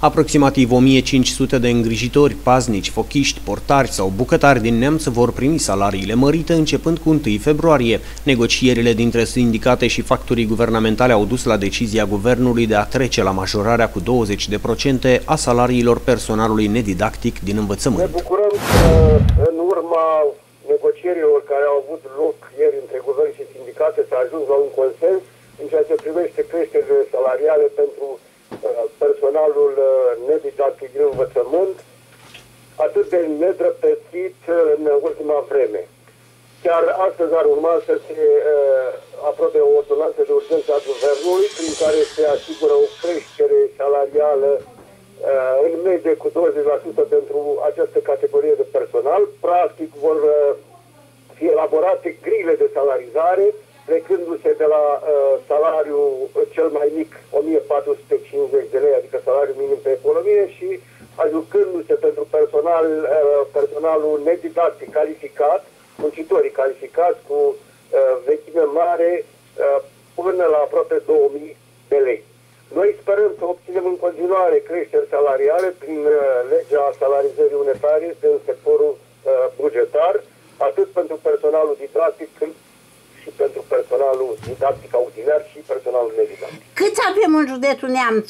Aproximativ 1500 de îngrijitori, paznici, fochiști, portari sau bucătari din Neamț vor primi salariile mărite începând cu 1 februarie. Negocierile dintre sindicate și factorii guvernamentale au dus la decizia guvernului de a trece la majorarea cu 20% a salariilor personalului nedidactic din învățământ. Ne bucurăm că în urma negocierilor care au avut loc ieri între guvern și sindicate s-a ajuns la un consens în ceea ce privește creșterile salariale pentru personalul nedidactic din învățământ, atât de nedreptățit în ultima vreme. Chiar astăzi ar urma să se aprobe o ordonanță de urgență a guvernului prin care se asigură o creștere salarială în medie cu 20% pentru această categorie de personal. Practic vor fi elaborate grile de salarizare, plecându-se de la salariul cel mai mic, 1450 de lei, adică salariul minim pe economie, și ajungându-se pentru personalul nedidactic calificat, muncitorii calificați cu vechime mare, până la aproape 2000 de lei. Noi sperăm să obținem în continuare creșteri salariale prin legea salarizării unitare în sectorul bugetar, atât pentru personalul didactic, cât și pentru personalul didactic auxiliar și personalul nedidactic. Câți avem în județul Neamț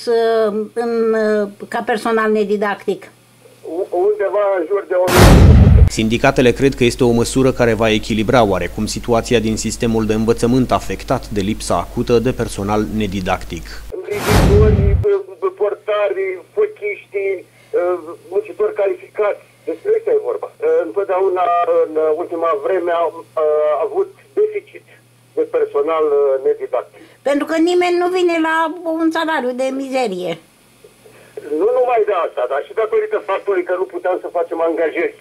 ca personal nedidactic? Undeva în jur de 1.000. Sindicatele cred că este o măsură care va echilibra oarecum situația din sistemul de învățământ afectat de lipsa acută de personal nedidactic. Îngrijitorii, portarii, fochiștii, muncitori calificați, despre ăsta e vorba. Întotdeauna, în ultima vreme, a avut deficit de personal nedidactic. Pentru că nimeni nu vine la un salariu de mizerie. Nu numai de asta, dar și datorită faptului că nu puteam să facem angajări.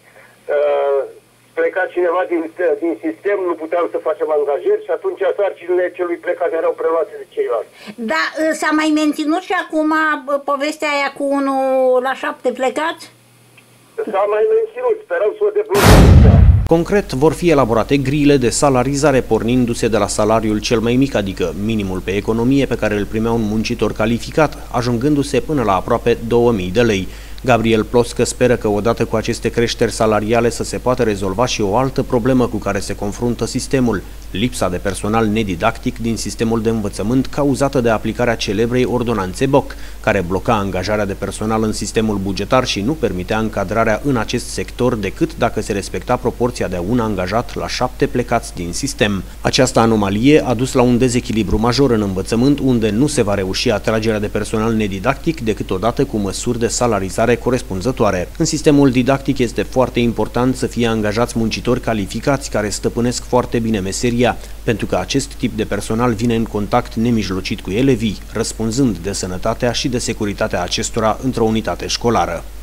Pleca cineva din sistem, nu puteam să facem angajări și atunci sarcinile celui plecat erau preluate de ceilalți. Da, s-a mai menținut și acum povestea aia cu 1/7 plecați? S-a mai menținut, sperăm să o deblocăm. Concret, vor fi elaborate grile de salarizare pornindu-se de la salariul cel mai mic, adică minimul pe economie pe care îl primea un muncitor calificat, ajungându-se până la aproape 2000 de lei. Gabriel Ploscă speră că odată cu aceste creșteri salariale să se poată rezolva și o altă problemă cu care se confruntă sistemul, lipsa de personal nedidactic din sistemul de învățământ cauzată de aplicarea celebrei ordonanțe Boc, care bloca angajarea de personal în sistemul bugetar și nu permitea încadrarea în acest sector decât dacă se respecta proporția de un angajat la 7 plecați din sistem. Această anomalie a dus la un dezechilibru major în învățământ, unde nu se va reuși atragerea de personal nedidactic decât odată cu măsuri de salarizare corespunzătoare. În sistemul didactic este foarte important să fie angajați muncitori calificați care stăpânesc foarte bine meseria, pentru că acest tip de personal vine în contact nemijlocit cu elevii, răspunzând de sănătatea și de securitatea acestora într-o unitate școlară.